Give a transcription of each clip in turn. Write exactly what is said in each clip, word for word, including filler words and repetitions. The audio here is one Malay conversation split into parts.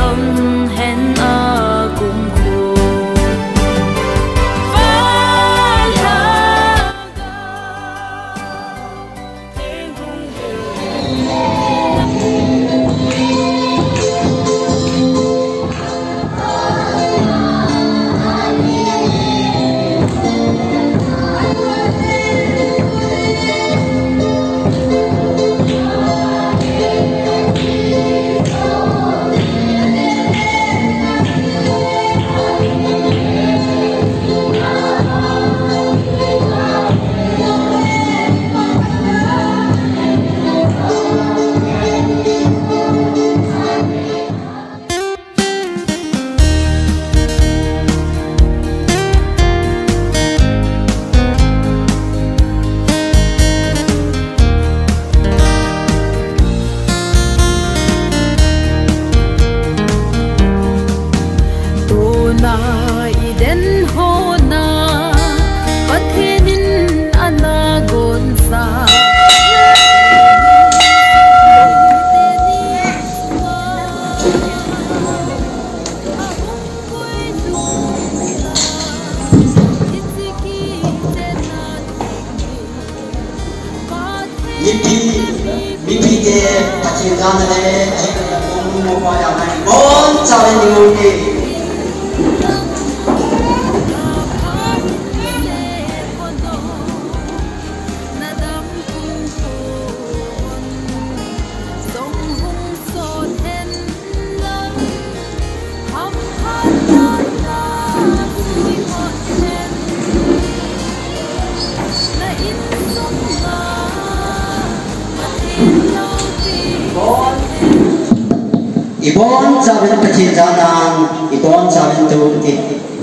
Ibon saben pecintaan, ibon saben tuti.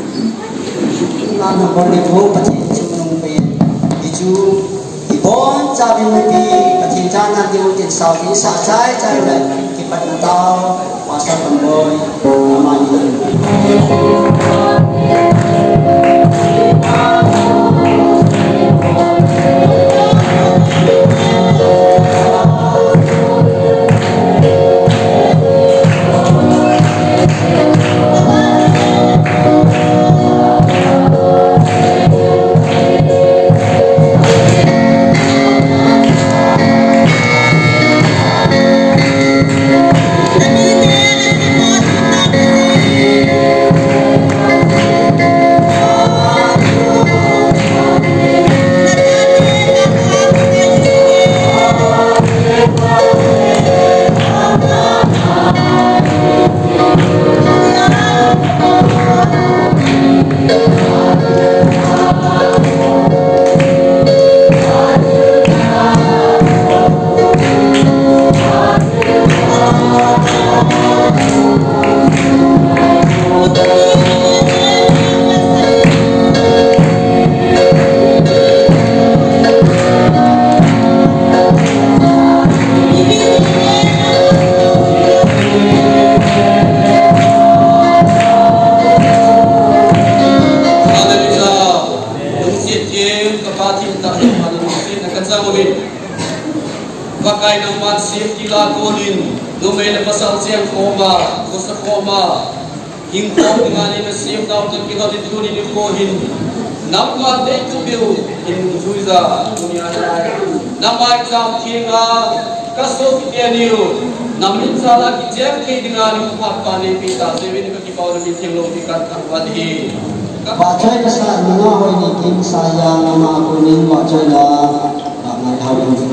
Nana boni bu pecin cunung pe, iju ibon saben tuti pecintaan nanti utin saudi sasai cai le kipat natau masa pemboy amani. Pakai nama siap kila konin, domel pasal siang koma, kosa koma, hingkong dengan ini siap tahu tu kita ditun ini kohin, nama dek tu biu, in juiza dunia ini, nama jam tiga, kasut kita niu, namin salah kita ke dengan empat pani pita, sebenarnya bagi power meeting lo pikat angwadi. Baca pasal mana hari ini king sayang nama kuning baca lah, nak tahu tu.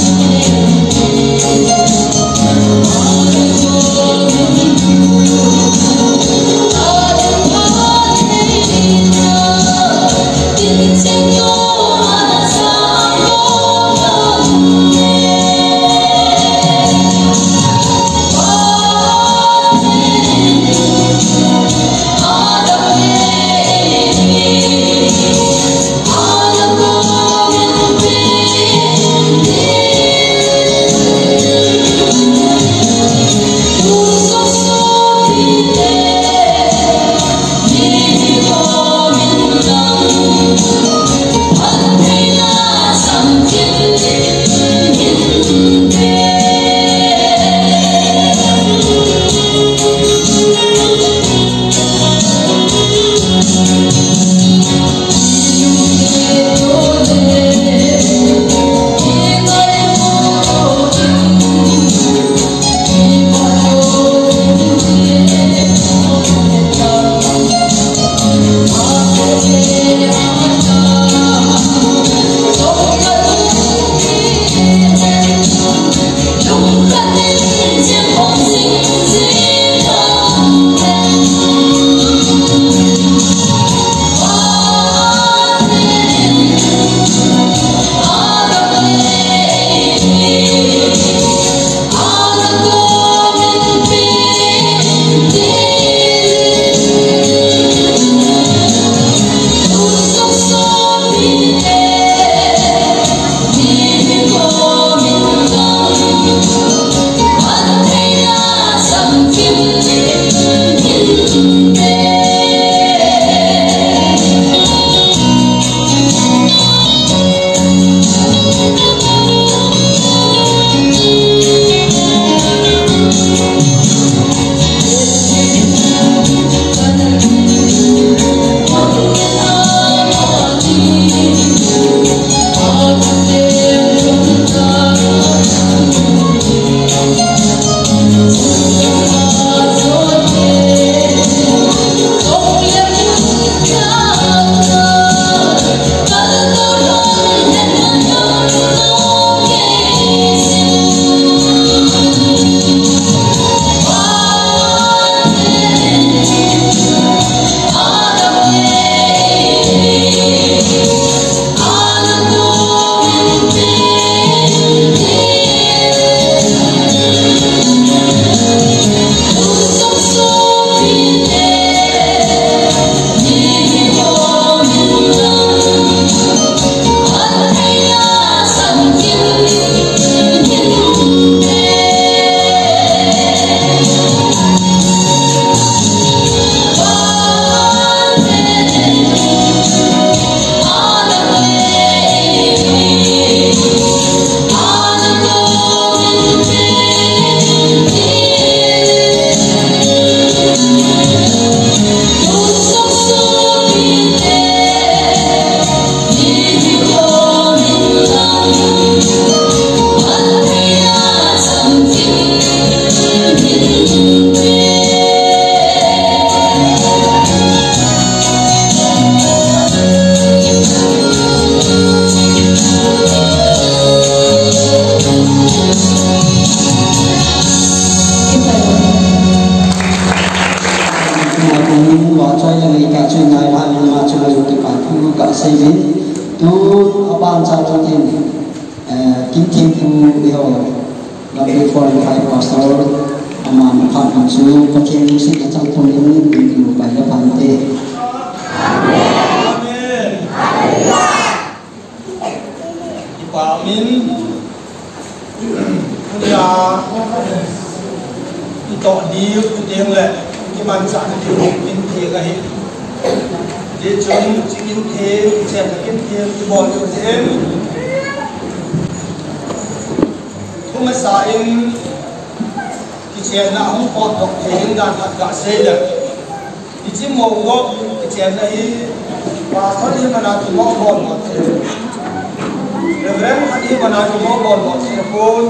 Oh, ka seven tu aban cha tu tin kim kim tu iho number four and five pastor ama makhan hamsu pathian music achang thon in din ki bai la phante amen hallelujah ipa amin punya ito di puting le ki man cha ni kin the ga hi de chon chikin the che ka kin the ki bol ko chen thuma sa in ki chen na hum pot dok the in dan at ga se le ki chi mo go ki chen na hi pa sa ni mana tu mo bol mo the reverend hadi mana tu mo bol mo the pon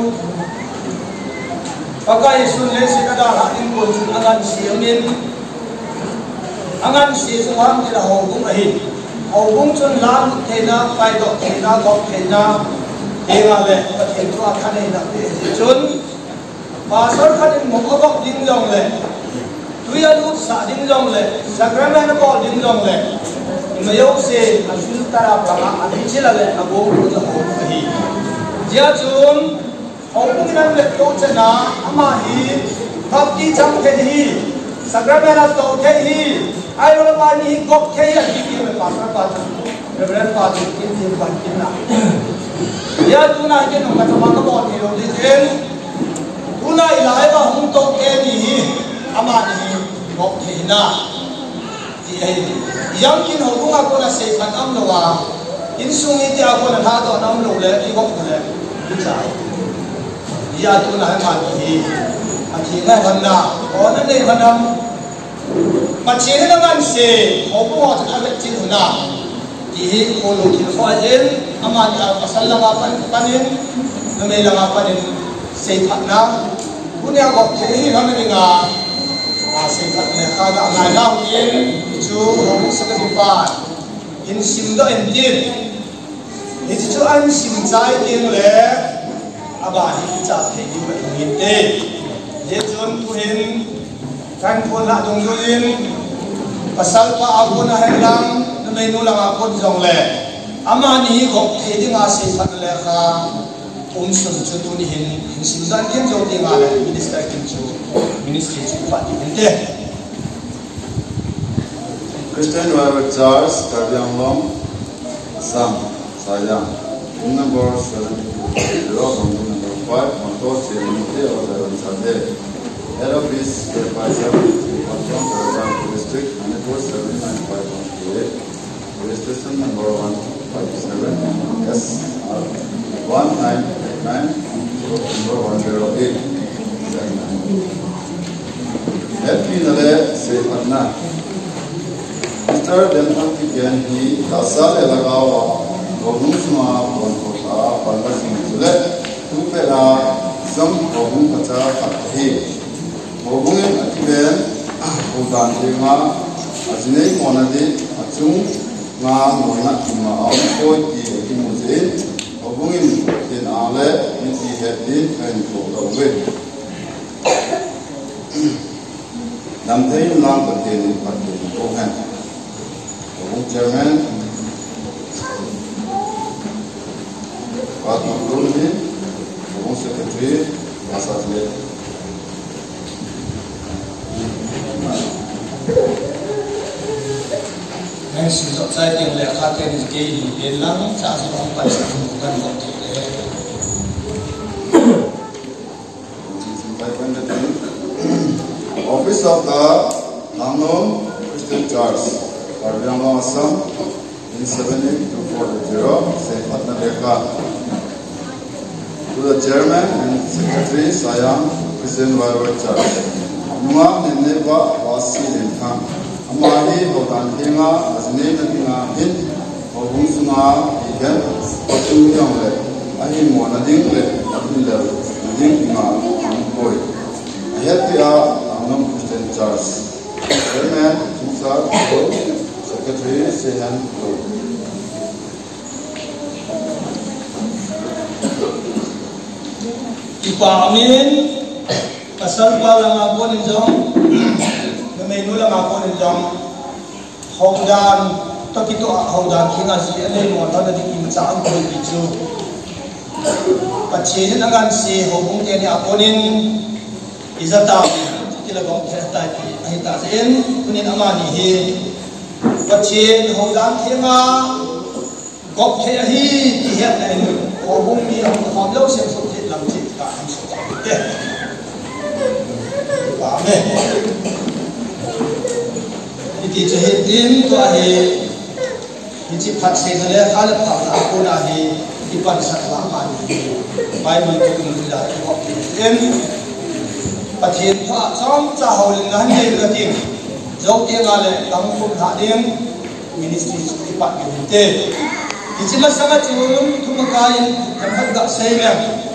pakai sun le se kada ha in ko chun angan siamin angan si suang ki la ho bung ahi ho bung chun lan thena pai do thena gok thena enga le ka then to akhane na pe chun pa sar khanin mo gok ding jong le tuya lu sa ding jong le sacrament ko ding jong le mayo se asul tara prama ani chila le abo ko la ho ahi ja chun ho bung nan le to chana ama hi bhakti cham ke hi sacrament to ke hi ai lo ba ni gok ke ya ki ki me pastor pa reverend pa ki ki pa ki na ya tu na ke no ka ma ka bo ni lo di chen tu na ilai ba hum to ke ni ama ni gok ke na ti ai yang kin ho tu nga ko na se phan am lo wa in sung ni ti a ko na tha to nam lo le i gok le ti sai ya tu na ma ni a thi na han na ko na nei hanam mà chỉ là ngàn xe, họ cũng họ sẽ làm chuyện na, thì họ luôn chỉ phải đến, ama nhà pasal là apa panen, namai là apa panen, xe thật na, cũng nhà gặp thế thì nó nên là, à xe thật này khai đã ngày nào yên, chú họ cũng sẽ đi phá, in sim đó in tiền, thì chú anh sim trái tiền lệ, à bà thì trả thế như vậy nghìn tệ, để chôn tu hin kan pun nak tungguin pasal pa aku na hendak namai nulang aku jong le ama ni gok the ding a se phat le kha um sun chu tu ni hin hin sim dan ken jo ti ma le minister kin chu ministry chu fa ti hin te Christian Bible Church Kabyang Long Sam Sayang number seven zero number five Monto Chemite or seven Sunday Head Office Supervisor Patron Karyang District Manipur seven nine five one two eight Registration number one five seven S R one nine eight nine number one zero eight seven nine Happy Nale Sefana Mister Denton Kigen He Dasale Lagawa Gobusma Bonhota Palmasing Zule Tupela Some Gobun Pacha Fathe Gobun Atiben Udan Tema Azine Monade Achung Nga Mona Tima Aukoi Ki Ekimuzin Gobun Tin Ale Niti Hedin and Gogawe Namtay Lang Patin Patin Gohan Gobun Chairman Pat Makruni Gobun Secretary Masatlet Yang sisok saya yang lihat kata ni sekali hilang saya semua pasal bukan waktu Office of the Langnom Christian Church, Karyang Assam, in seven eight two four zero, Saint Patna Dekha. To the Chairman and Secretary Sayang Christian Bible Church. Nunga Neneba Wasi Lintang. Amari Hodan Hinga, Azne Natinga Hin, Hobung Sunga, Igan, Patu Yongle, Ahi Mona Dingle, Abdullah, Dinga, Boy. I have the Langnom Christian Church. Chairman, Tumsa, Secretary Sehan Go. Ipamin pasal palang ako ni Jong, na may nulang ako ni Jong, Hongdan tất cả tôi hầu đàn khi ngài sĩ lên một đó là đi im trả ông tôi bị chú và chế nên anh sĩ hầu cũng tên là cô nên ý ra tao chỉ là gọng thế tại hay ta diễn cô nên ama đi hi và chế hầu đàn khi ngài gọng thế hi thì hiện nay hầu cũng đi ông hòm lâu xem số thiệt làm gì cả anh số thế Amen. Iti cho hết tin to hi iti phát sinh ra khá là phẳng là cô na hi iti ban sát lắm mà hi bài mình cũng được là học thêm và thiên thoa trong cha hậu linh ngàn đây là tiếng dấu tiếng là lệ đóng phun hạ tiếng ministry iti bắt mình thế iti mà sang cái chuyện thu mà cái thằng hấp gạo xây nè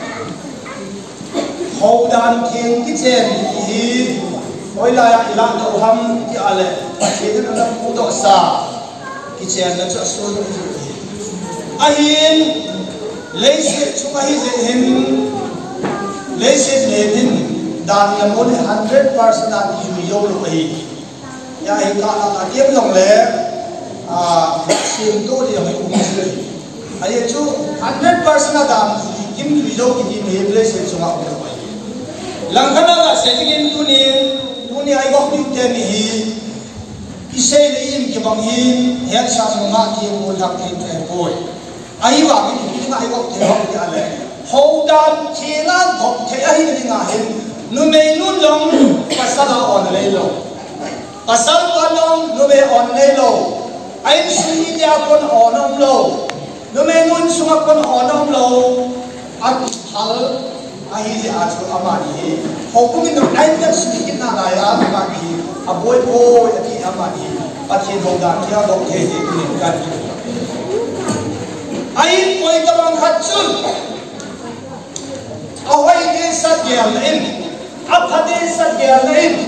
hậu đàn thiên cái chuyện hi ôi là ilang đầu hâm thì à lệ và chế thức là phụ độ xa cái chén nó cho số những gì ahin lấy xe chúng ahin dễ hình lấy xe lệ hình đàn là muốn one hundred percent đàn thì yêu lúc ấy ya hình cả là tiếng lòng lệ à xin tôi thì phải cũng chơi ahin chú one hundred percent đàn thì kim thủy yêu thì mình lấy xe chúng họ được vậy lần khăn là sẽ cái tu niệm ni ai góc đi tên hi isei le im ke bang hi hen sa nga ki mo lak ki te boy ai wa ki ni ai góc te hok ya le ho dan chi na góc te ai ni nga hin nu me nu long pasala on le lo pasal pa long nu me on le lo ai su ya kon on om lo nu me nun su kon on om lo at hal ai thì à chú amani hi hậu cũng mình ai nhất sự kiện nào lại à amani hi à bôi bôi thì amani à thiên hậu đàn thì họ đồng thể thì mình cần ai coi các bạn hát chun à hoài đến sát gel lên áp hạt đến sát gel lên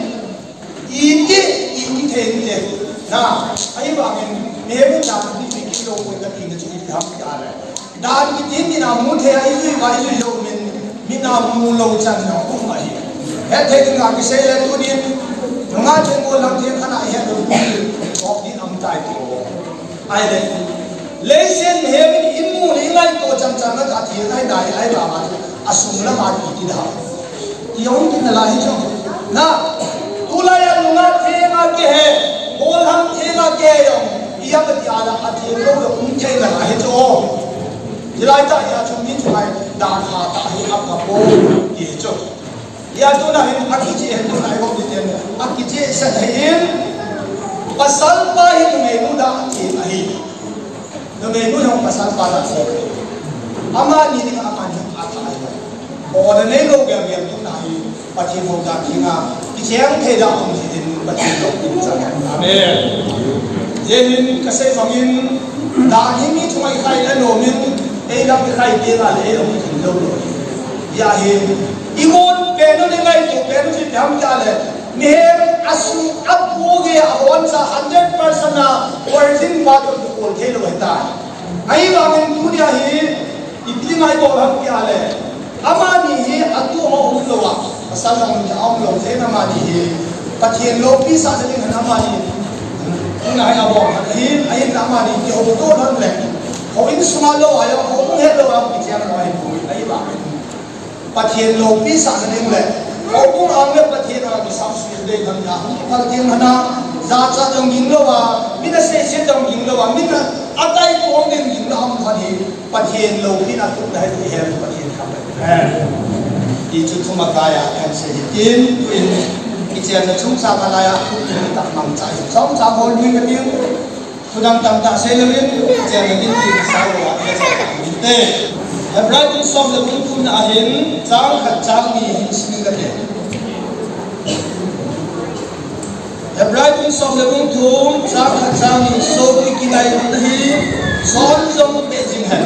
ý tí ý tí thế thế na ai bảo mình nếu mình làm thì mình kilo coi cái gì nó chỉ đi học cái này đàn cái tiếng gì nào muốn thế ai rồi ai rồi đâu mình mình làm mù lâu chân nó cũng vậy hết thế thì ngài cái xe lên tôi đi ngài trên ngôi làm thiên khán ai hết rồi có đi âm tài thì ai đấy lấy xe hè mình im mù lấy ngay tôi chân chân nó cả thiên ai đại ai bảo mà asum là mà đi đi đâu thì ông tin là hết rồi na tu lại ăn ngài thế ngài cái hè ngôi làm thế ngài cái rồi ý là cái gì là cái thiên lâu là cũng thế là hết rồi thì lại tại nhà chúng mình chúng này đàn hạ tại hiện áp gặp bố gì chứ nhà tôi là hiện áp cái hiện tôi này không đi tiền áp cái gì sẽ hiện pasal ba hiện ngày nu đã chỉ là hiện nu ngày nu không pasal ba đã sẽ ama ni ni ama ni áp tại ở đây này lâu việc việc tôi này bắt đầu một cái gì nga cái chuyện thế đạo không gì đến bắt đầu lúc đi ra amen nên cái sự phong in đã hiện như chúng mình khai lên rồi mình ai làm cái khai tiền là ai làm cái tiền đâu rồi, ya hi, igon cái nó đi ngay tụ cái nó chỉ làm ra là, mình asu áp vô cái awan sa one hundred percent na working part of the whole thế rồi ta, ai làm mình tu đi hi, ít ngay bộ làm cái là, ama ni hi atu họ ông lâu à, sao làm cái ông lâu thế mà ni hi, bắt hiện lâu bí sa sẽ đến ama ni, cái này là bỏ hi, ai làm ama ni cái ông tốt hơn lệ. họ in sung lâu à, họ cũng hết lâu lắm, cái chuyện này ấy bảo, bắt hiện lâu bí sa cái này lệ, họ cũng ăn được bắt hiện là cái sao xuyên đây thằng nào, bắt hiện hana, giá trị trong những lâu à, mình là sẽ sẽ trong những lâu à, mình là ở đây cũng không nên những lâu mà thì bắt hiện lâu bí là cũngได้ที่เห็นbắt hiệnทำเลยที่จุดทุ่มกายอันเสียดินเป็นที่เจ้าในชุ่มซาอะไรอ่ะทุกที่ตักมั่งใจสองสามคนมีกันเดียวทุกดังต่างต่างเซลล์เป็นเจ้าในดินที่สาวอ่ะเจ้าในเต้เอเบรย์สอบเลยคุณคุณอาเห็นจ้างขัดจ้างมีหินสิ่งกันเดียวเอเบรย์สอบเลยคุณคุณจ้างขัดจ้างมีโซ่ที่กินได้ที่ซ้อนจงเป็นจริงเหรอ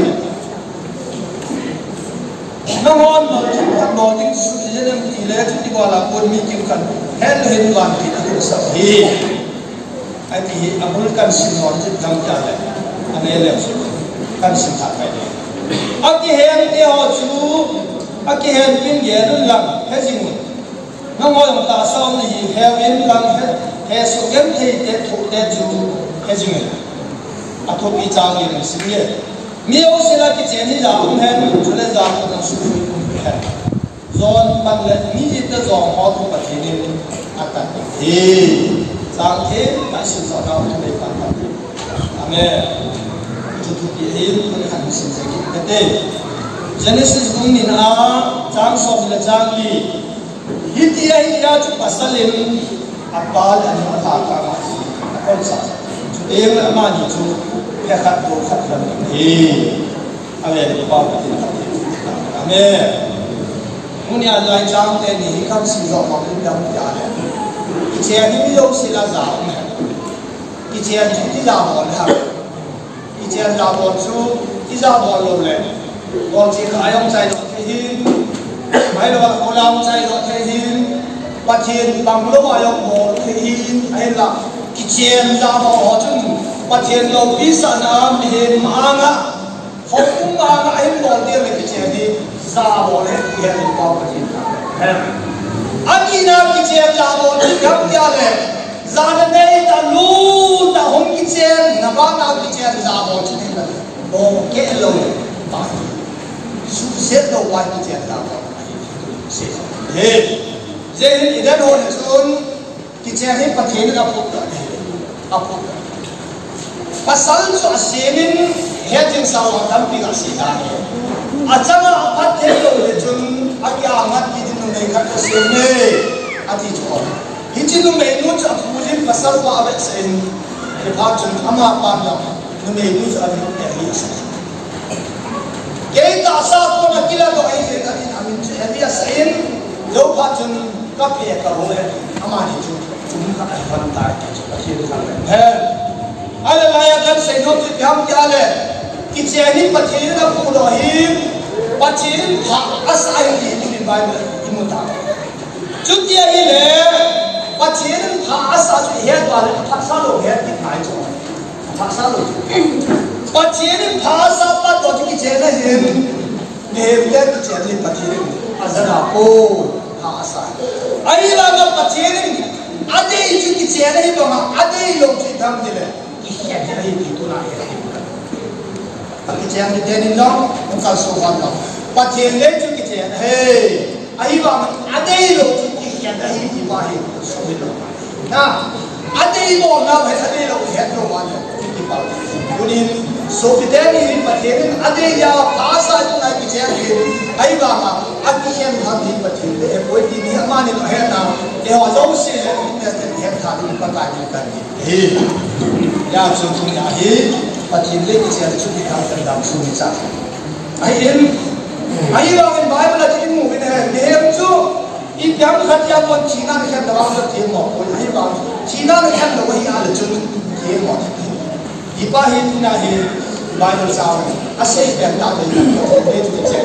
น้องอนมาจุดทำนองที่สุดที่จะที่เล่จุดที่ว่าเราควรมีกิมกันเห็นเห็นวันที่นั่นสักทีไอ้ที่อเมริกันสินอนจุดทำกันเลยอันนี้เรื่องสุดกันสินถัดไปเลยอันที่เห็นที่เขาจูอันที่เห็นเป็นเยอะหลังเฮ้ยจริงน้องอนมาตาซ้อมนี่เห็นเป็นหลังเฮ้ยสุดเย็นที่เด็ดถูกเด็ดจูเฮ้ยจริง athopi chang ni sim ye mio sila ki chen ni ja um hen chule ja ko na su fu kum he zon pan le ni ji ta zong ho thu pa thi ni atan he sang the ma sim zo na thu le pan pa thi amen chu thu ki he ko ni han sim se ki te Genesis dung ni na chang so le chang li hitia hitia chu pasalin apal an tha ka ma kon sa chu em ma ni chu he khat bo khat ran hi ave ni ba pa tin amen muni a lai chang te ni kam si zo ma ni dam ya le che ni mi lo si la za me ki che ni ti la bo ha ki che la bo chu ti za bo lo le bo chi ka yong chai do the hin mai lo ko lam chai do the hin pa thiên bằng lỗ ayong mo the hin ai la ki chen za bo ho chung pa thiên lo pi sa na mi hen ma nga ho kum ma nga ai mo de le ki chen ni za bo le ki hen ni pa pa thiên ha ani na ki chen za bo ni gap ya le za na nei ta lu ta hom ki chen na ba na ki chen za bo chi ni la bo ke lo pa su set lo wa ki chen za bo se he Jadi idan orang sun kita ni patin apa apa pasal tu asyik heading sawan tapi asyik dah. Acara apa tu lejun agi amat kita nu mereka asyik ni ati jual. Hiji nu mereka nu cak pujin pasal tu awak sen lepas jun ama apa nak nu mereka nu cak ni ni asyik. Kita asal tu nak kila tu asyik ati amin jadi asyik lepas jun các cái cầu này, ama ni chúng chúng các cái phần tài chúng ta chia ra này. Hè, ai là ai akan say no tu biam kia le, kita ni pasti na pulau hi, pasti hak asal di di Bible imu tahu. Cuti hi le, pasti hak asal tu hiat wala hak salo hiat di kai tu, hak salo. Pasti hak asal pada tu kita ni hi, ni dia kita ni pasti asal apa? Asal. Ayi laga pacerin, ada itu kicera itu mah, ada yang kita ambil. Iya jadi itu lah ya. Kicera kita ni no, bukan soal no. Pacerin itu kicera, hey, ayi bang, ada yang kita dari di bawah soal. Nah, ada yang orang ada yang lihat no mana di bawah. Kemudian so kita ni pacerin, ada yang bahasa itu nak kicera, ayi bang. Aki yang hati betul, eh, boleh di ni mana ni hena, eh, orang sih ni hena hati pakai ni kan, eh, ya contohnya eh, betul lagi saya cuci kau dalam sungai sah, ayin, ayin orang Bible lagi ni mungkin eh, eh, tu, ini yang kerja pun Cina ni kan dalam kerja mau, ayin bang, Cina ni kan dalam ini ada cun kerja mau, ipah itu ni eh, Bible sah, asyik yang tak ada yang kerja tu kerja,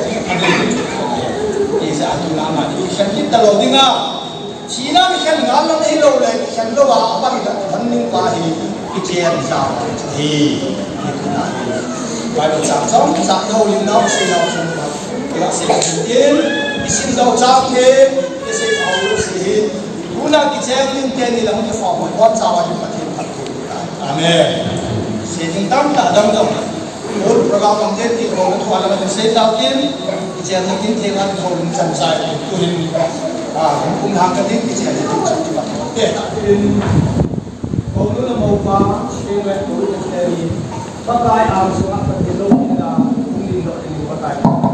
satu nama ni, kan kita lo dengar, Cina ni kan ngalah ni lo le, kan lo apa kita funding pahi, kita risau, hei, itu nanti, baru samsung, samsung lima, sembilan sembilan, kita sekian, isin jauh jauh ke, kita tahu sih, guna kita ni ni lah untuk form, buat jawab di pati pati, amen, sehingga tak ada dong. और program हम जेती को तो वाला में से ताकिन कि हम दिन थेगा तो हम संसार तो इन हां हम हम का दिन कि हम तो चलती बात है इन कोनो न मौका से में तो से बताए आप सुना के लोग ना उन दिन लो बताए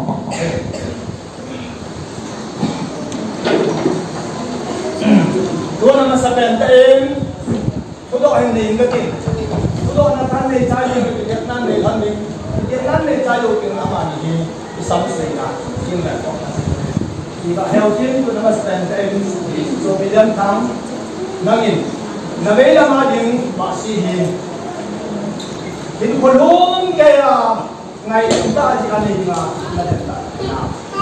दो नंबर सेवन इन तो दो हम नहीं के तो ना थान नहीं चाहिए कितना नहीं थान नहीं कितना नहीं चाहिए कि हमारा ये सब से ना किन में तो ये हेल्थिंग तो नमस पेंटेन तो बिजन थाम नगिन नवेला मादिंग बासी है इन कोलों के या ngai kita jika ni ma nadenta na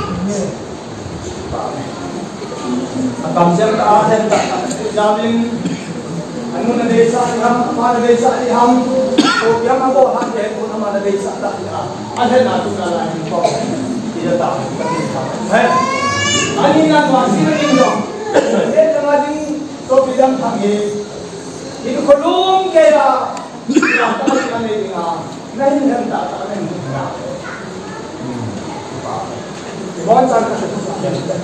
atam jam ta ahen ta jamin anu na desa ham ma na desa ni ham to yang ma bo han je ko na ma na desa ta ya ahen na tu na la ni ko ida ta ka ni ta hai ani na wasi na ni do ye tanga ding to bidam thange in kolum ke ya Kita kan ini ah, nanti kan tak tak kan ini ah. Iwan sangat sesuatu.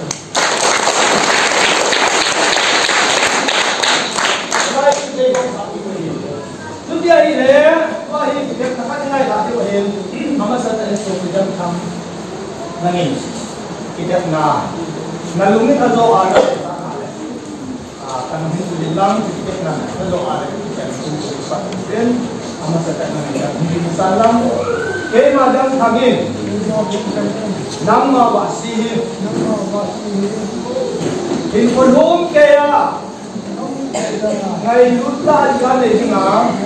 Baik kita iwan satu ini. Jadi hari ini, wah ini kita tak kenal lagi bahagian. Mama saya itu kita tham nangis. Kita na nalungi kalau ada. Karena itu bilang kita nak kalau ada kita untuk pasien amat sedang mengajar di salam ke madang thangin nama wasi nama wasi in kolom kaya ngai lutla jane dinga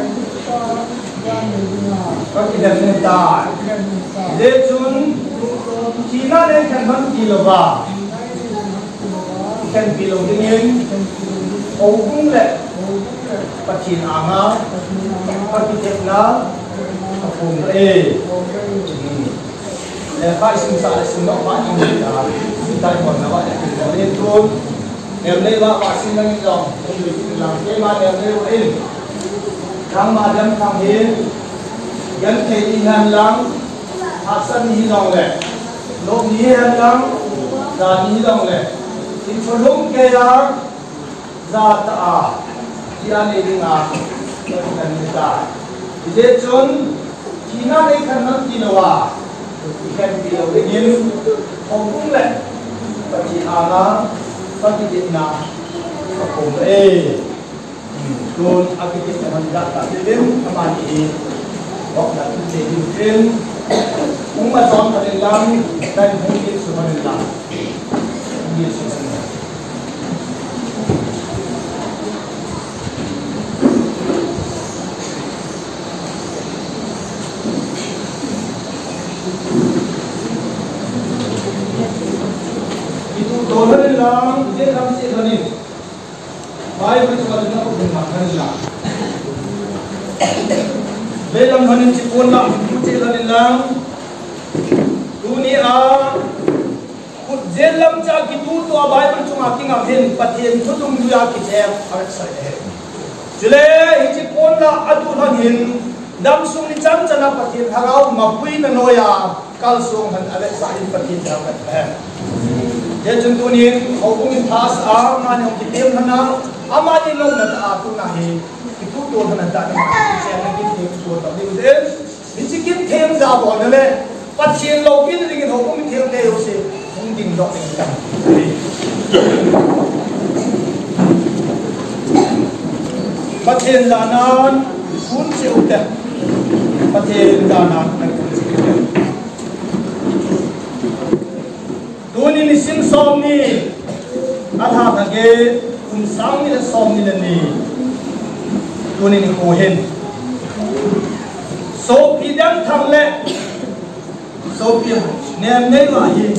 kaki dan neta lechun China ne kan man kiloba kan kilo dingin Ogung le, pachin anga, pakitek na, apung e. Le kai sing sa sing no pa ni da, tai kon na wa le le tron. Nem le wa wa sing nang long, tum li lang ke ma nem le in. Kang ma dam kang hin, yan te in han lang, asan ni long le. Lo ni han lang, da ni long le. In cholung ke ya Zat a, dia ni dengar dengan kita. Jadi cun, Cina ni kan nak kilowa, ikan kilo ingin hongkong le, bagi ana, bagi dina, hongkong eh, cun akibat mendak tak dilim, aman ini, waktu nak dilim, umat orang terhilang dan mungkin semua hilang, mungkin semua. Dolan lang, dia kami sih dolan. Baik betul kalau nak udah makan lah. Belam dolan cikun lah, betul dolan lang. Dunia, jelam cak itu tu abai betul makin ngapain, patien tu tu mulia kita harus saya. Jele cikun lah adu dolan, dam sung ni jam jana patien harau mapui nanoya, kalsung han ada sahin patien dapat eh. Dia contohnya, hukum pas ah, mana yang kita mana, amal ini long nanti aku nahi, itu tuh nanti ada macam saya lagi itu tuh tapi itu, mungkin tem jawab oleh, pasien login dengan hukum tem deh usi, mungkin dok ini. Pasien danan, pun seudah, pasien danan pun seudah. Duni ni sim som ni, adha thage kum sang ni som ni ni, duni ni kohen. So pidang thang le, so pidang nem nem ahi.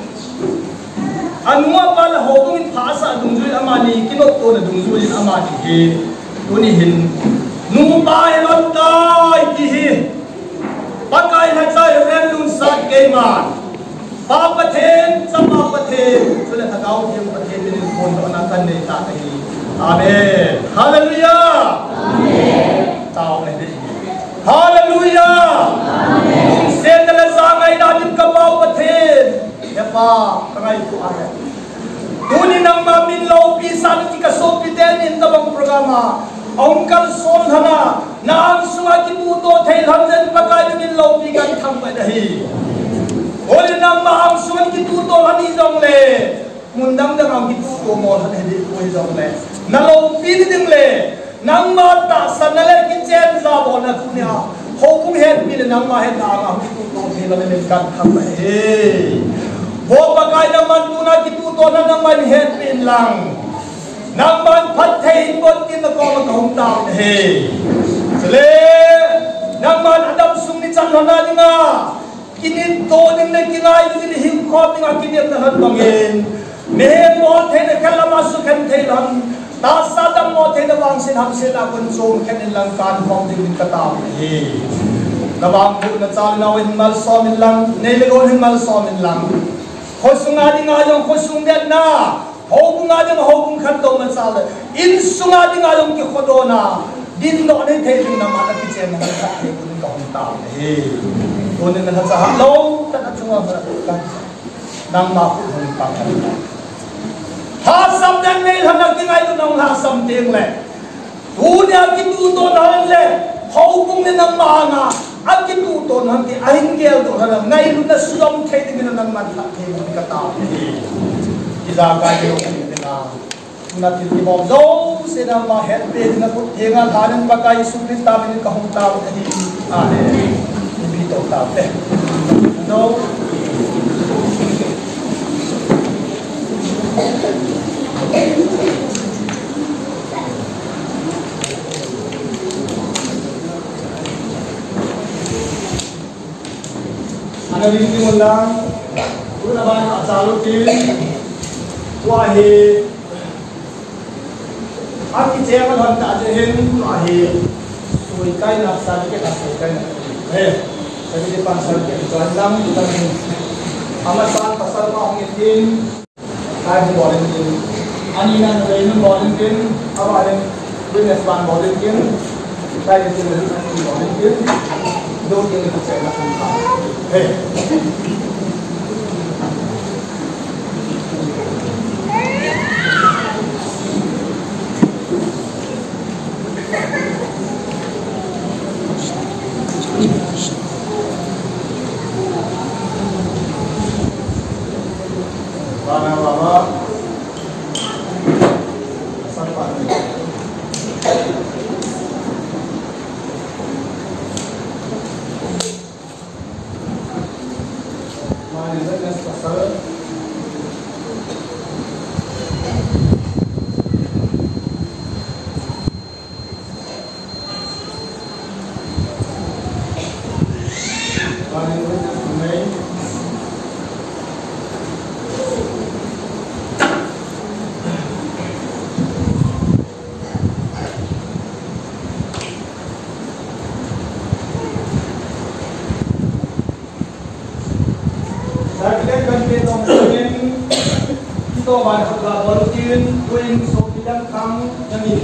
Anua pala hokum phasa dungzui amani kinot to na dungzui amani he, duni hin. Numpai lotai kihi, pakai hajai rendun sat keman. Papaten sama paten sudah tagaw dia paten ini pun akan neta lagi. Amin. Haleluya. Amin. Tahu ni. Haleluya. Amin. Setelah sangai najib kabau paten. Apa kangai itu ada. Duni nang mamin lau pisan jika sopi tenin tabang programa. Angkal son hana na ang sungai kibuto thai hamzen pakai min lau pikan thang padahi. Oleh nama angsuan kita tu hani jong le, mundang dengan kita tu mau hani di kue jong le. Nalau pin ding le, nama tak sanale kincen zabo na punya. Hukum head pin nama head nama kita tu bila menekan apa eh. Bawa pakai nama tu na kita tu na nama head pin lang. Nama patai pun kita kau menghong tahu eh. Sele, nama adam sungni candana dinga. Kini to ding le kinai ding him khop ding kini na han bangin me mo the ne kala masu kan the lan ta sa dam mo the ne wang sin ham sin a kun som kan lang kan khom ding kata hi na bang bu na chal na win mal so min lang ne le gon hin mal so min lang khosunga ding a yong khosung den na ho bunga ding ho bung khan to ma chal in sunga ding a yong ki khodona din no ne the ding na ma ta ki chen na ta ke kun ka hong ta he ko ne na sa ha lo ta na chunga ma ka nang ma ku hong ka ha sam dan ne han na ki ngai tu nong ha sam ting le tu ne ki tu to na le hau bung ne nang ma na a ki tu to na ki a hing gel to ha ngai lu na sudom the ding na nang ma ta ke kun ka ta he ila ka yo ne na na til ki bom zo se na ma het pe na ku thenga thanan ba kai su ni ta min ka hong ta ni a ne ni bi to ta te no ana rin ki mulang ku na ba na salu til wa he आपकी chair में हम ताजे हैं आहे सोई का ही नाश्ता के का सोई का है सभी के पांच साल के जानदाम उधर में हमारे साथ फसल में होंगे तीन काय हम बोलें तीन अनीना नरेन में बोलें तीन अब आले बिजनेस प्लान बोलें तीन काय जैसे में बोलें तीन दो तीन के चेयर में है Bana baba sampai mana nak pasal bana nak ito ba na pagbabalutin tuwing so bilang kang jamin.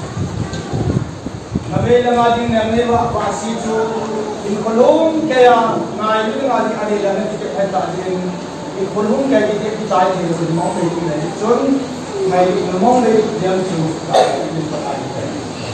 Nabela nga din na newa paasito inkulong kaya ngayon nga din kanila na tikita din inkulong kaya hindi tayo din sa mga pwede na ito ngayon inumong na ito diyan sa hindi pa tayo tayo.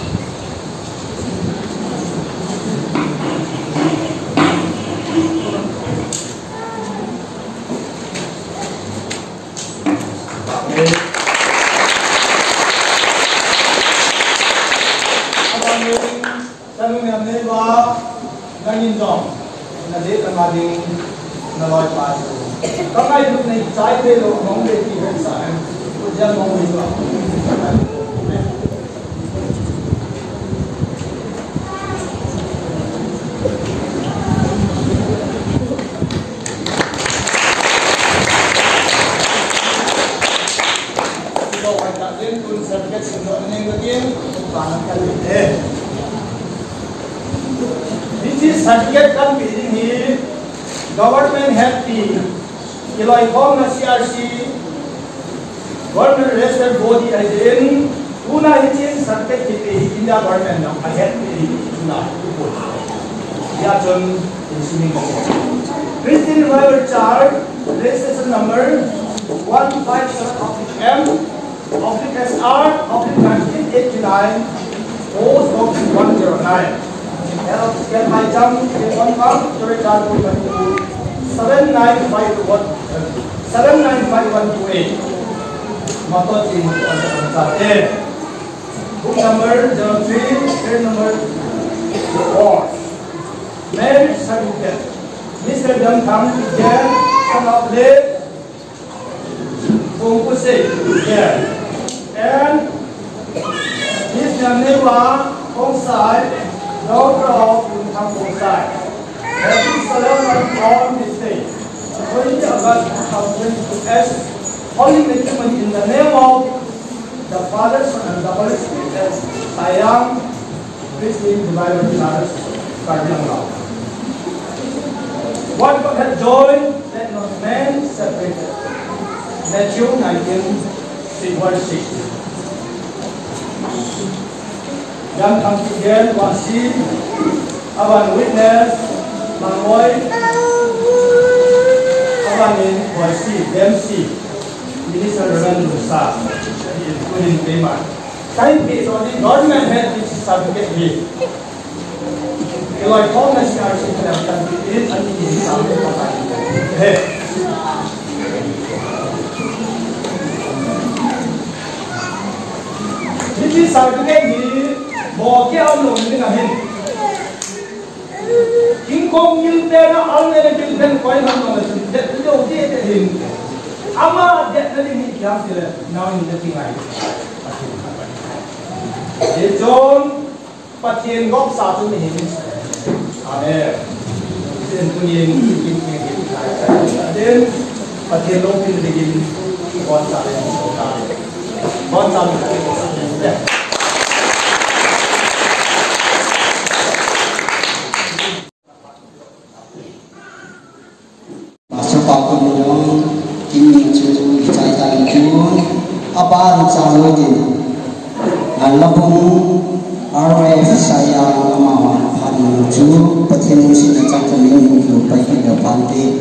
Ngin dong na de ka ding na loi pa so ka kai du nei chai pe lo mong de ti hen sa ko jan mong ni ba so ka ta den kun certificate sin no nei ga din pa na ka le this certificate kan meaning hi government have the iloi form na C R C government registered body as in una hichin certificate ki India government na I have the una ya jon isini Christian Revival Chart registration number one five seven oblique M oblique S R oblique nineteen eighty-nine post oblique one oh nine Hello, get my jump, get one come, to return to seven nine five one seven nine five one two eight. Motor team on book number zero three, trade number four. Marriage certificate. Mister John Tham Jan, son of late Bungkuse here. And Mister Newa Hongsai. Daughter of Tham Bonsai. Happy Salam on this day. twenty August two thousand twenty-two as holy matrimony in the name of the Father, Son, and the Holy Spirit as I am Christian Revival Church, Cardinal Law. What God had joined, let not man separate. Matthew nineteen, verse six. yang Kampugen Wasi Aban Witness Mangoi Abanin Wasi Dempsey Minister Ran Musa including Payment. Time is on the government head which is certificate here. Illinois Congress are taking up certificate and it is something for that. This is certificate here. Boke am lo ni na hin. King Kong you there na all ne ke ben koi ham no na de de de de hin. Ama de na ni kya sila now in the thing ai. Ye John patien gop sa tu ni hin. Amen. Then punya ni king king king. Then patien lo pin begin kon sa le so ta. Kon sa le. Pakun kini cucu cai jun apa calon ini alapun arwah saya lama pan cucu petien musim cai kami lupai kita panti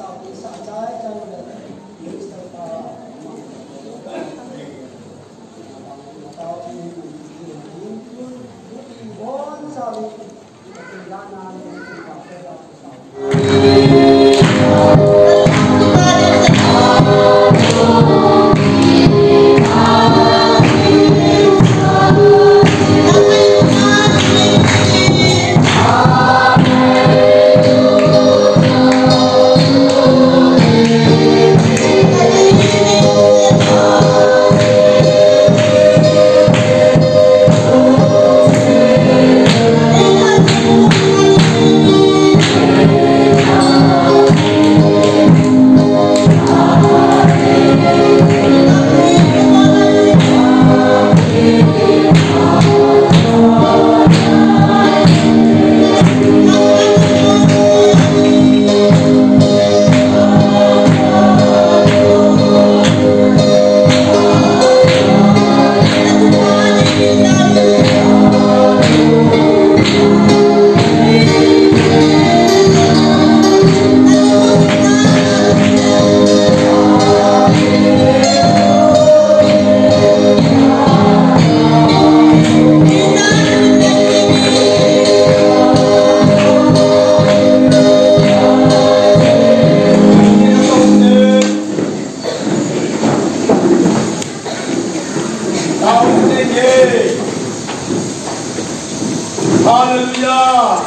Hallelujah.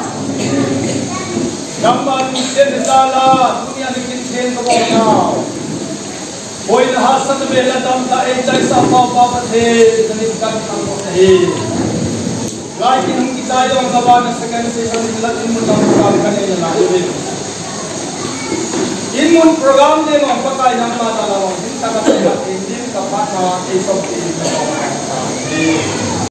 Naman din sala dunia bikin ten ko now. Boy na hasan bela dam ta e jai sa pa pa the tanin kan kan ko nahi. Gai ki hum kita yo gawa na second session dilat in mun dam ka kan ne na he. In mun program de mo pa kai nam ma ta la mo din ta ka ta in din ka pa ta e so ki.